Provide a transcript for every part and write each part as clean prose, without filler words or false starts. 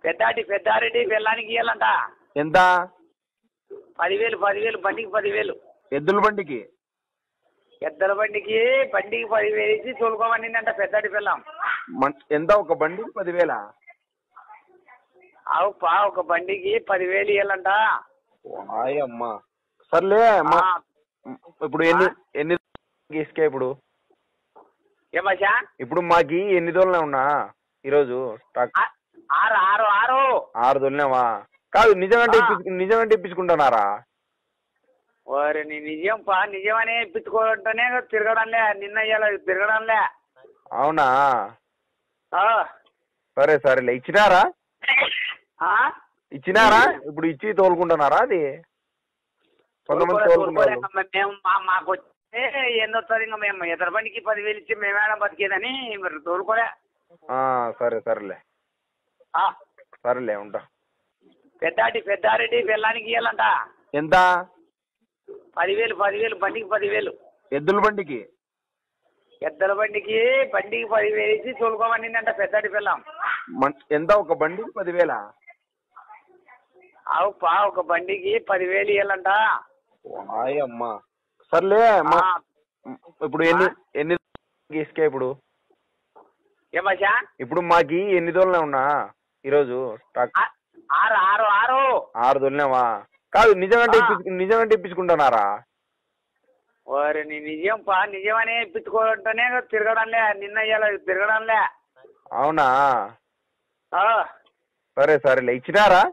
పెద్దారెడ్డి వెళ్ళానికి ఇవ్వాలంట. ఎంత? 10,000 బండికి 10,000. ఎద్దుల బండికి? ఎద్దల బండికి 10,000 ఇచ్చి తోలుకోమనిందంట పెద్దాటి పిల్లం. ఎంత ఒక బండికి 10,000? అవుపా, ఒక బండికి 10,000 ఇవ్వాలంట. అమ్మా సర్లే. ఇప్పుడు ఎన్ని ఇసుకే ఇప్పుడు? ఏమచ్చా? ఇప్పుడు మాకి ఎన్ని తోలనే ఉన్నా ఈరోజు? 6 తోలినావా? కాదు, నిజంగా ఇప్పించుకుంటున్నారా? వారి నీ నిజమనే ఇప్పించుకోవటనే తిరగడంలే, నిన్న ఇయ్యాల తిరగడంలే. అవునా? సరేలే. ఇచ్చినారా? ఇప్పుడు ఇచ్చి తోలుకుంటున్నారా? అది కొంతమంది తోలుకుంటారు. మాకు వచ్చే ఏందొస్తుంది, ఇంకా మేము ఇతర బండికి 10,000 ఇచ్చి మేమేడ బతికేదని మీరు తోలుకోలే. సరేలే ఉంటా. పెద్దారెడ్డి వెళ్ళానికి ఇవ్వాలంట. ఎంత? 10,000 బండికి 10,000. ఎద్దుల బండికి? ఎద్దల బండికి 10,000 ఇచ్చి తోలుకోమనిందంట పెద్దాటి పిల్లం. ఎంత ఒక బండికి 10,000? అవుపా, ఒక బండికి 10,000 ఇవ్వాలంట. అమ్మా సర్లే. ఇప్పుడు ఎన్ని ఇసుకే ఇప్పుడు? ఏమచ్చా? ఇప్పుడు మాకి ఎన్ని తోలనే ఉన్నా ఈరోజు? 6 తోలినావా? కాదు, నిజంగా ఇప్పించుకుంటున్నారా? వారి నీ నిజమనే ఇప్పించుకోవటనే తిరగడంలే, నిన్న ఇయ్యాల తిరగడంలే. అవునా? సరేలే. ఇచ్చినారా?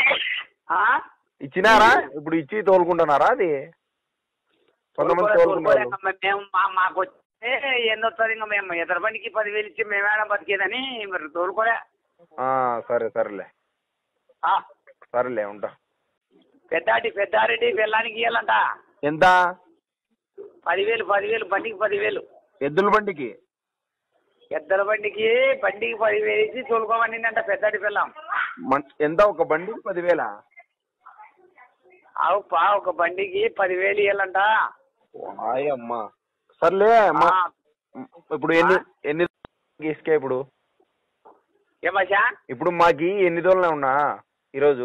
ఇప్పుడు ఇచ్చి తోలుకుంటున్నారా? అది కొంతమంది తోలుకుంటారు. మాకు వచ్చే ఏందొస్తుంది, ఇంకా మేము ఇతర బండికి 10,000 ఇచ్చి మేమేడ బతికేదని మీరు తోలుకోలే. సరేలే ఉంటా. పెద్దారెడ్డి వెళ్ళానికి ఇవ్వాలంట. ఎంత? 10,000 బండికి 10,000. ఎద్దుల బండికి? ఎద్దల బండికి 10,000 ఇచ్చి తోలుకోమనిందంట పెద్దాటి పిల్లం. ఎంత ఒక బండికి 10,000? అవుపా, ఒక బండికి 10,000 ఇవ్వాలంట. అమ్మా సర్లే. ఇప్పుడు ఎన్ని ఇసుకే ఇప్పుడు? ఏమచ్చా? ఇప్పుడు మాకి ఎన్ని తోలనే ఉన్నా ఈరోజు?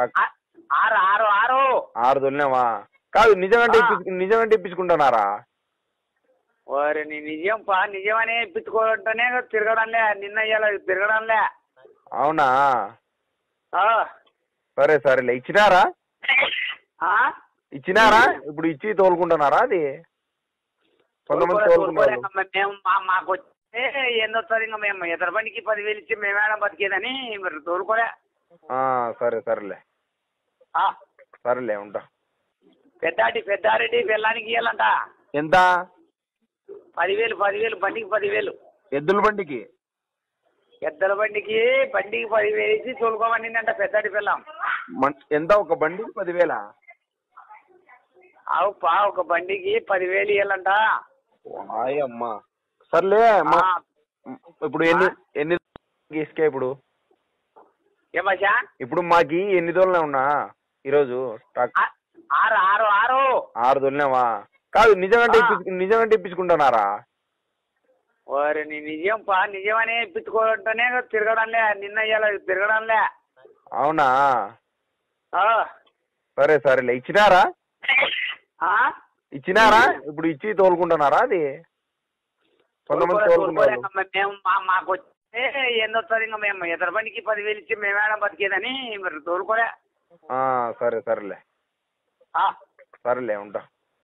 6 తోలినావా? కాదు, నిజంగా ఇప్పించుకుంటున్నారా? వారి నీ నిజమనే ఇప్పించుకోవటనే తిరగడంలే, నిన్న ఇయ్యాల తిరగడంలే. అవునా? సరేలే. ఇచ్చినారా? ఇప్పుడు ఇచ్చి తోలుకుంటున్నారా? అది కొంతమంది తోలుకుంటారు. మాకు వచ్చే ఏందొస్తుంది, ఇంకా మేము ఇతర బండికి 10,000 ఇచ్చి మేమేడ బతికేదని మీరు తోలుకోలే. సరేలే ఉంటా. పెద్దారెడ్డి వెళ్ళానికి ఇవ్వాలంట. ఎంత? 10,000 బండికి 10,000. ఎద్దుల బండికి? ఎద్దల బండికి 10,000 ఇచ్చి తోలుకోమనిందంట పెద్దాటి పిల్లం. ఎంత ఒక బండికి 10,000? అవుపా, ఒక బండికి 10,000 ఇవ్వాలంట. అమ్మా సర్లే. ఇప్పుడు ఎన్ని ఇసుకే ఇప్పుడు? ఏమచ్చా? ఇప్పుడు మాకి ఎన్ని తోలనే ఉన్నా ఈరోజు? 6 తోలినావా? కాదు, నిజంగా ఇప్పించుకుంటున్నారా? వారి నీ నిజమనే ఇప్పించుకోవటనే తిరగడంలే, నిన్న ఇయ్యాల తిరగడంలే. అవునా? సరేలే. ఇచ్చినారా? ఇప్పుడు ఇచ్చి తోలుకుంటున్నారా? అది కొంతమంది తోలుకుంటారు. మాకు వచ్చే ఏందొస్తుంది, ఇంకా మేము ఇతర బండికి 10,000 ఇచ్చి మేమేడ బతికేదని మీరు తోలుకోలే. సరేలే ఉంటా.